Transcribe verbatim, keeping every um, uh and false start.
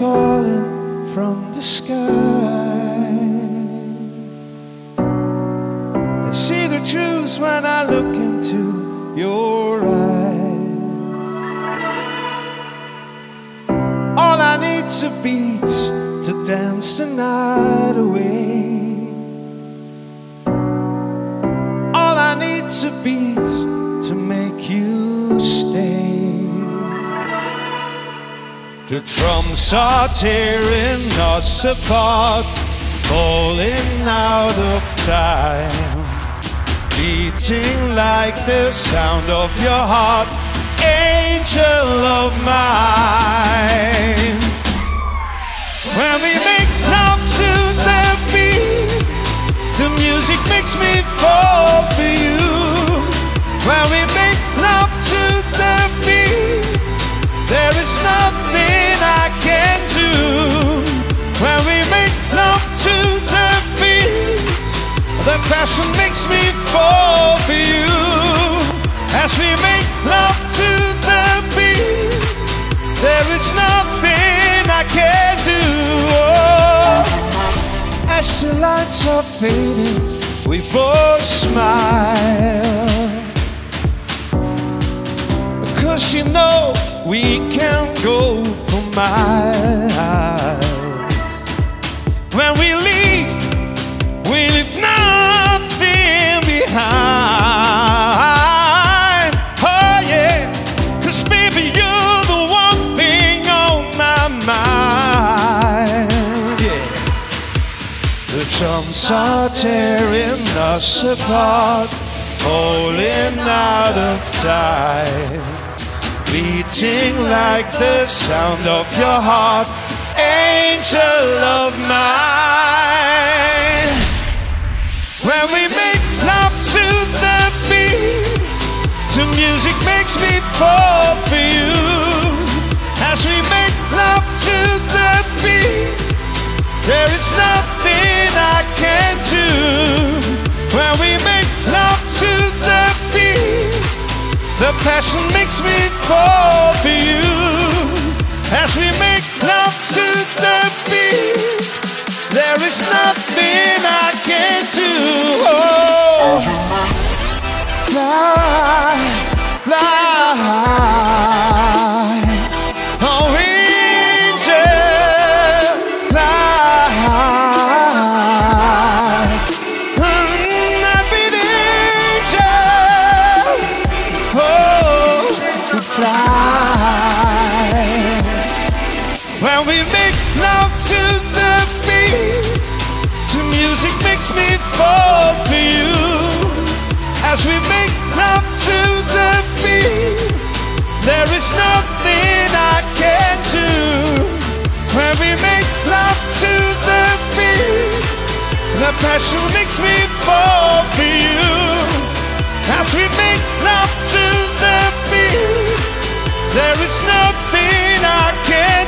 falling from the sky. I see the truth when I look into your eyes. All I need's a beat to dance the night away. All I need's a beat to make you stay. The drums are tearing us apart, falling out of time, beating like the sound of your heart, angel of mine. When we make love to the beat, the music makes me fall for you. When we make love to the beat, there is nothing I can do. When we make love to the beat, the passion makes me fall for you. As we make love to the beat, there is nothing I can do. Oh, as the lights are fading, we both smile, 'cause you know we can go for miles. When we leave, we leave nothing behind. Oh yeah, 'cause baby you're the one thing on my mind. Yeah. The drums are tearing us apart, falling out of time, beating like the sound of your heart, angel of mine. When we make love to the beat, the music makes me fall for you. As we make love to the beat, there is nothing I can do. When we make love to the beat, the passion makes me fall for you. As we make love to the beat, there is nothing I can do. Oh, fly, fly, oh angel, fly. Mm, I've been angel. Oh, fly. When we make love to the beat, the music makes me fall for you. As we make love to the beat, there is nothing I can do. When we make love to the beat, the passion makes me fall for you. As we make love to the beat, there is nothing I can